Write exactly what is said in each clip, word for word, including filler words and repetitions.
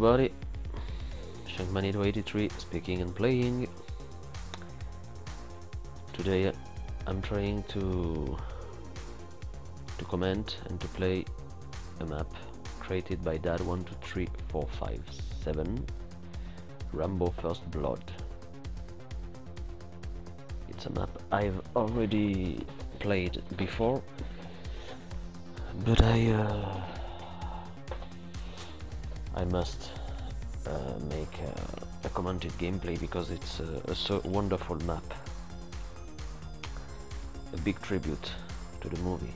everybody, Shankmanito eighty-three speaking and playing. Today I'm trying to to comment and to play a map created by Dad one two three four five seven, Rambo First Blood. It's a map I've already played before, but I uh, I must uh, make uh, a commented gameplay because it's a, a so wonderful map, a big tribute to the movie.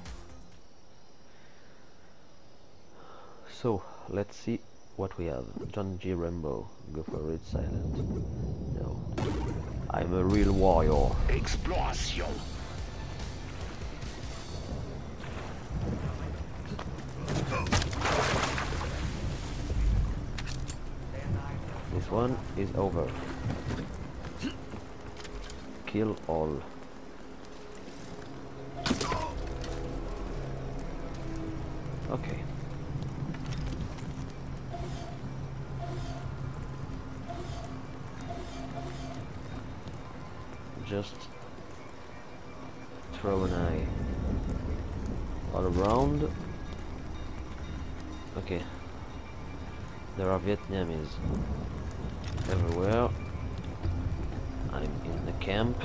So let's see what we have. John J Rambo, go for it. Silent. No, I'm a real warrior. Explosion. This one is over. Kill all. Okay. Just throw an eye all around. Okay. There are Vietnamese everywhere. I'm in the camp.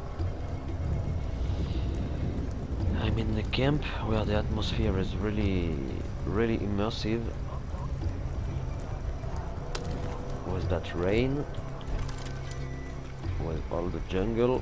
I'm in the camp where the atmosphere is really, really immersive. With that rain, with all the jungle.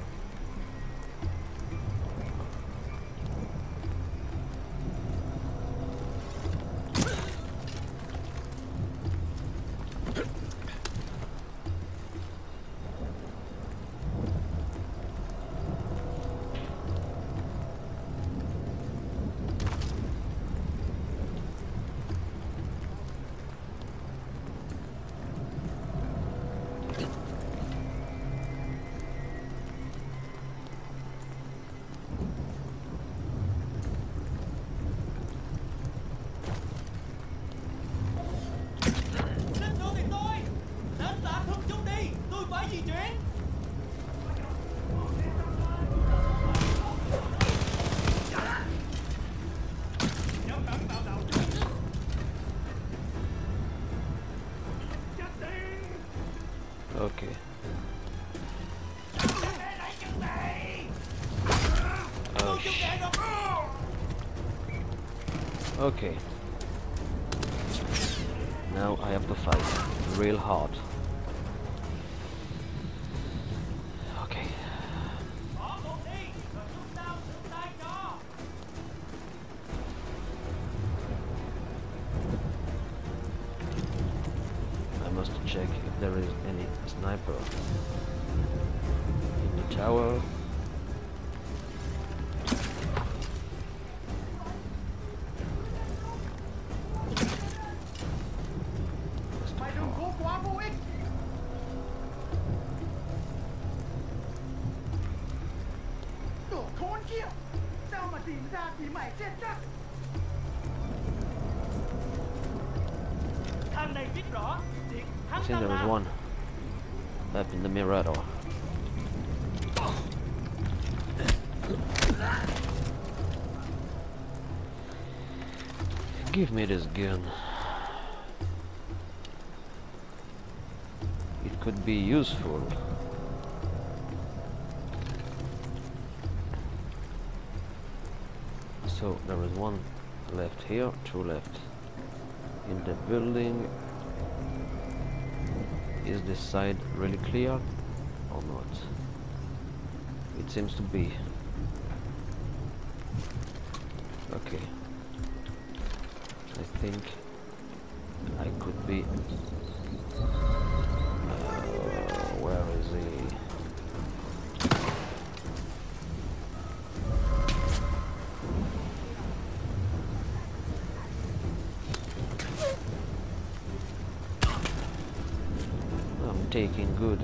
Okay. Oh, sh okay. Now I have to fight real hard. Okay. I must check if there is any sniper in the tower. I think there was one up in the Mirador. Give me this gun. It could be useful. So there is one left here, two left in the building. Is this side really clear or not? It seems to be. Okay. I think I could be. Uh, where is he? I'm taking good.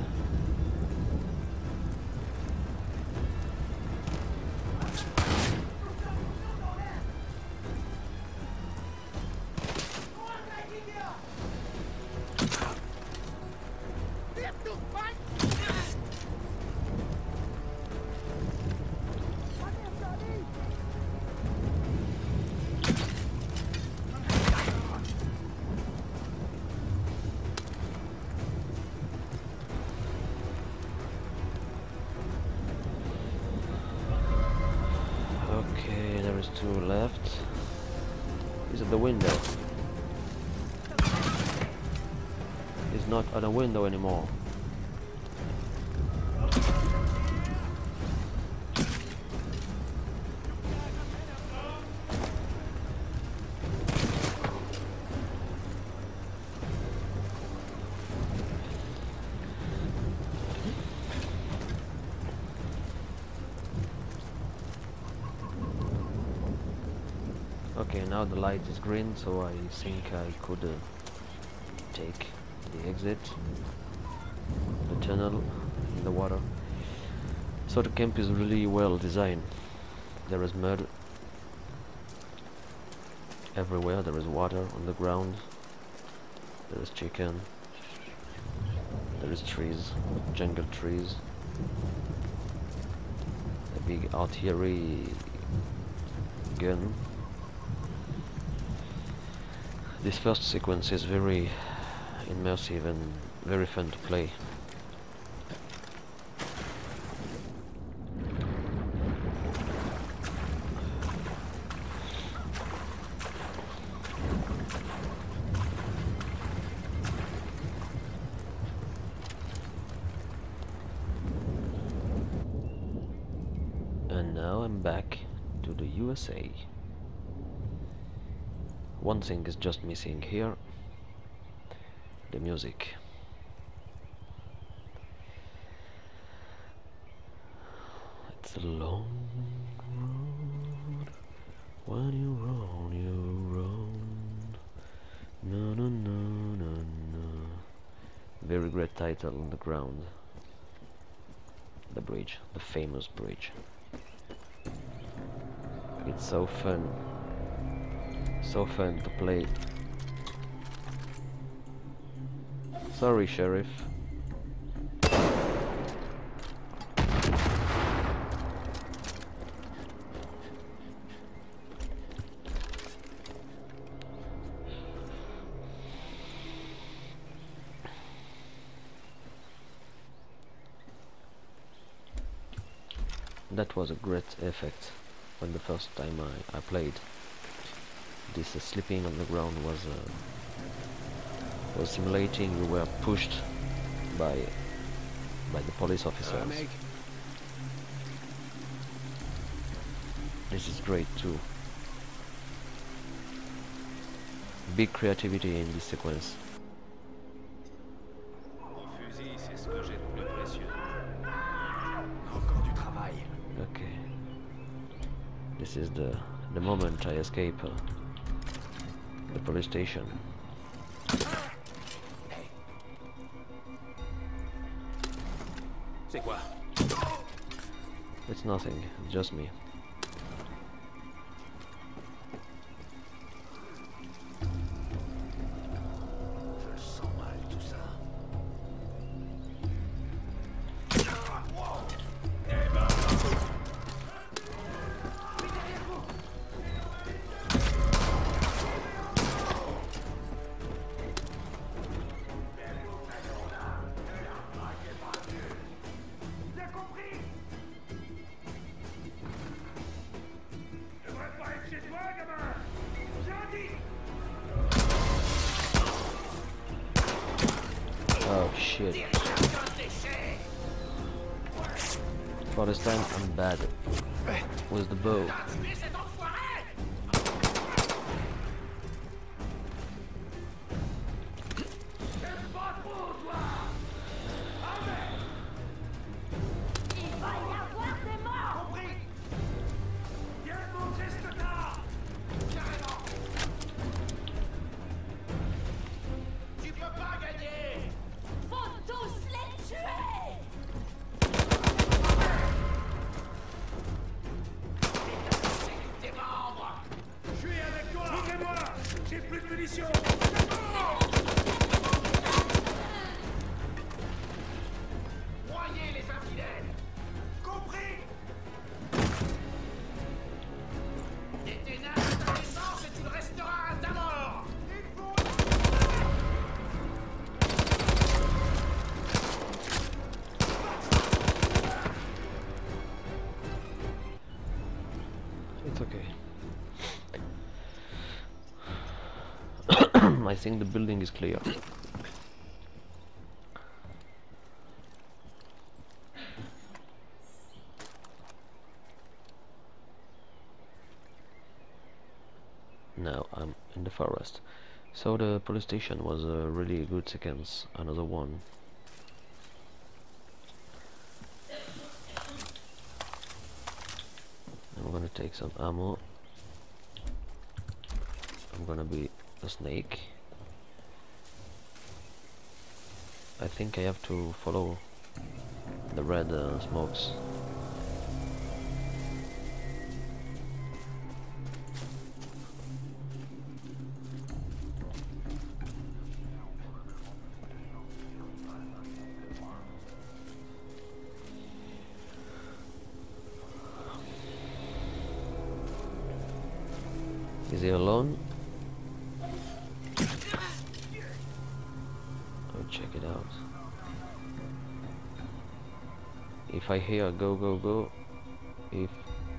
the window. It's not on a window anymore. Okay, now the light is green, so I think I could uh, take the exit, the tunnel in the water. So the camp is really well designed. There is mud everywhere, there is water on the ground, there is chicken, there is trees, jungle trees, a big artillery gun. This first sequence is very immersive and very fun to play. And now I'm back to the U S A. One thing is just missing here, the music. It's a long road, when you roll, you roll, no, no, no, no, no. Very great title on the ground. The bridge, the famous bridge. It's so fun. So fun to play. Sorry, Sheriff. That was a great effect when the first time I, I played. This uh, sleeping on the ground was uh, was simulating you were pushed by by the police officers. This is great too. Big creativity in this sequence. Okay. This is the the moment I escape uh, the police station. C'est quoi? It's nothing, it's just me. Je sens mal tout ça. Oh shit. For this time I'm bad with the bow. think the building is clear. Now I'm in the forest. So the police station was a really good sequence. Another one. I'm gonna take some ammo. I'm gonna be a snake. I think I have to follow the red uh, smokes. Is he alone? I'll check it out. If I hear go go go, if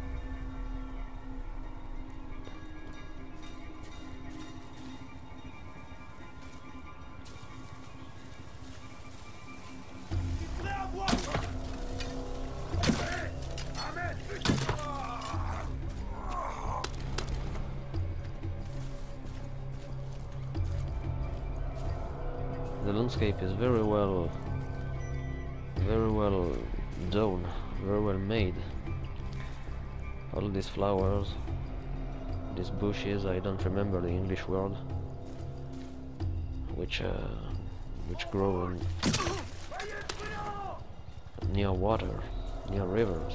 the landscape is very well very well done, very well made. All these flowers, these bushes, I don't remember the English word, which uh, which grow in near water, near rivers.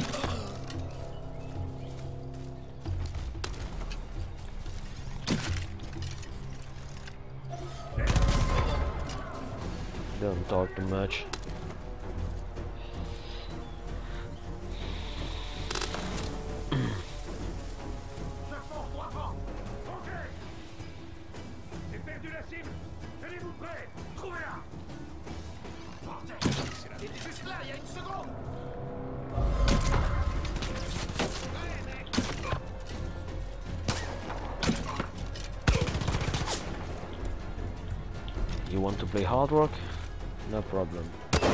Don't talk too much. You want to play hard rock? No problem.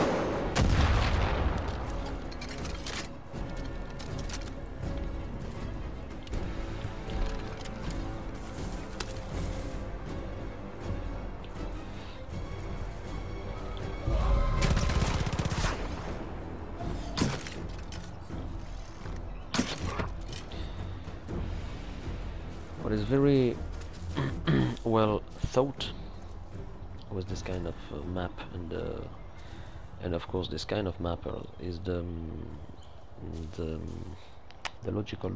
What is very well thought with this kind of uh, map and uh, and of course this kind of mapper is the um, the, um, the logical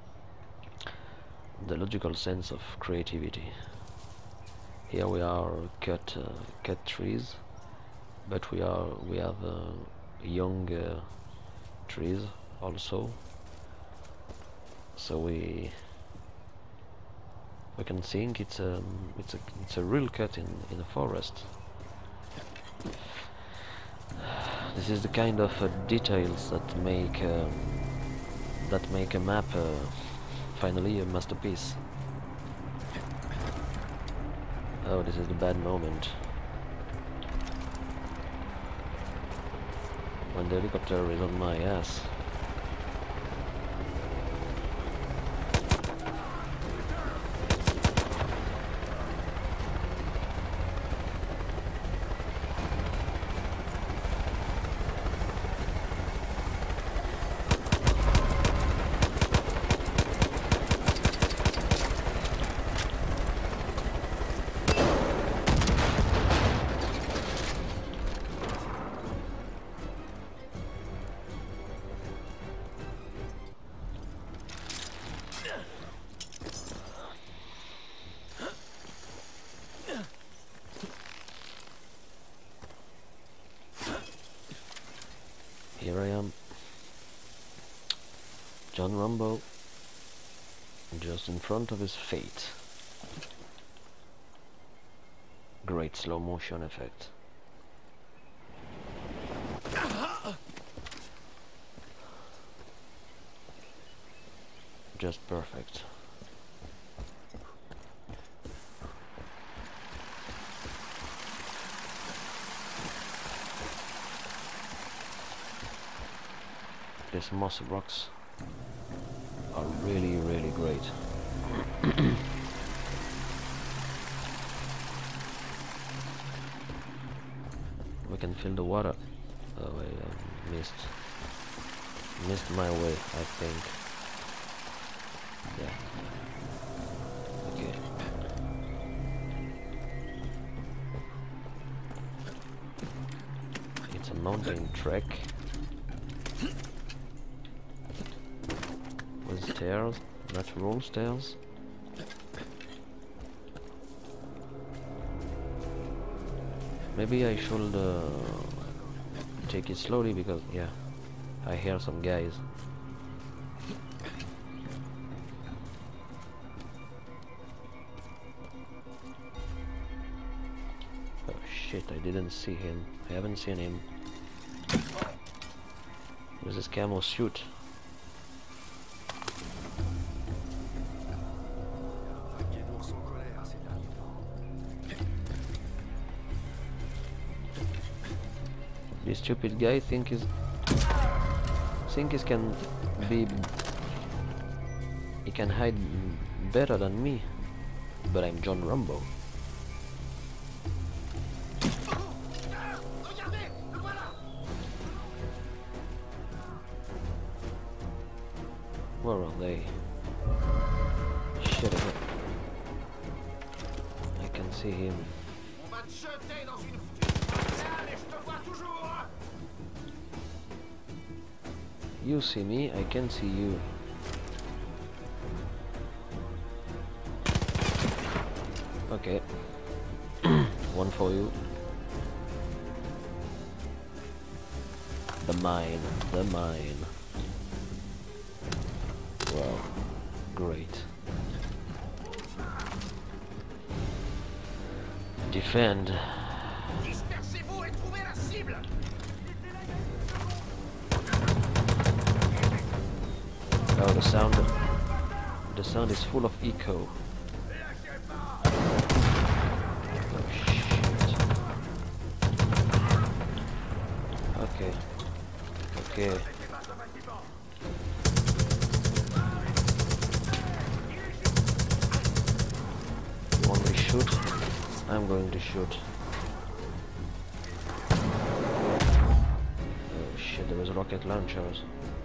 the logical sense of creativity. Here we are cut uh, cut trees, but we are we have uh, young uh, trees also, so we we can think it's a it's a it's a real cut in in a forest. This is the kind of uh, details that make uh, that make a map uh, finally a masterpiece. Oh, this is the bad moment when the helicopter is on my ass. Here I am, John Rambo, just in front of his fate. Great slow motion effect. Just perfect. these moss rocks are really, really great. We can feel the water. Oh, I uh, missed missed my way, I think. Yeah. Okay. It's a mountain trek with stairs, natural stairs. Maybe I should uh, take it slowly because, yeah, I hear some guys. Oh shit, I didn't see him. I haven't seen him. With his camo suit. This stupid guy think is think he can be he can hide better than me, but I'm John Rambo. Where are they? Shit, I can see him. You see me, I can see you. Okay. One for you. The mine, the mine. Wow, great. Defend. Oh, the sound, the sound is full of echo. Oh shit. Okay. Okay. You want me to shoot? I'm going to shoot. Oh shit, there is rocket launchers.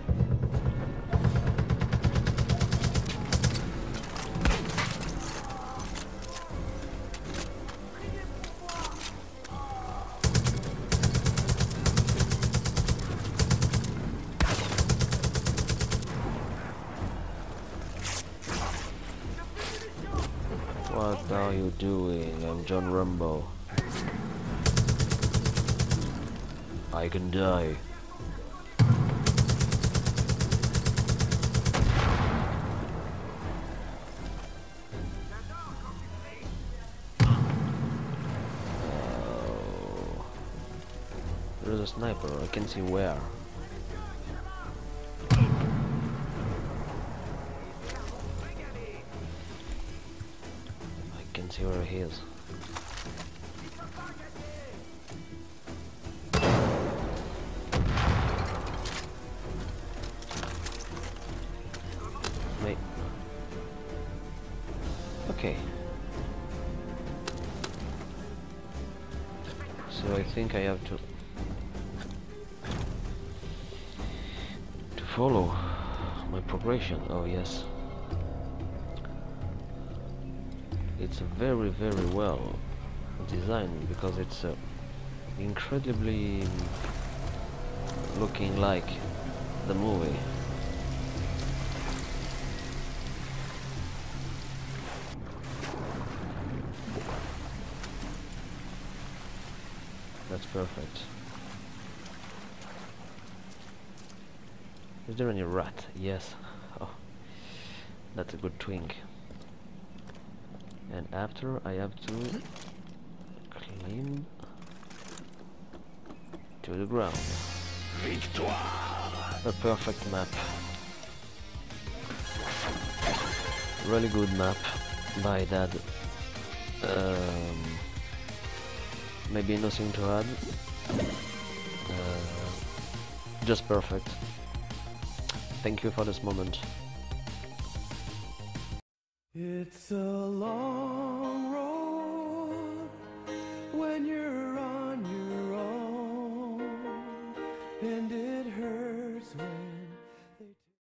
What are you doing? I'm John Rambo. I can die. Oh. There's a sniper. I can see where. See where he is. Wait. Okay. So I think I have to to follow my progression. Oh yes. It's very, very well designed because it's uh, incredibly looking like the movie. That's perfect. Is there any rat? Yes. Oh, that's a good twink. And after I have to climb to the ground. Victoire! A perfect map. Really good map by that. Um, maybe nothing to add. Uh, just perfect. Thank you for this moment. It's a long road when you're on your own, and it hurts when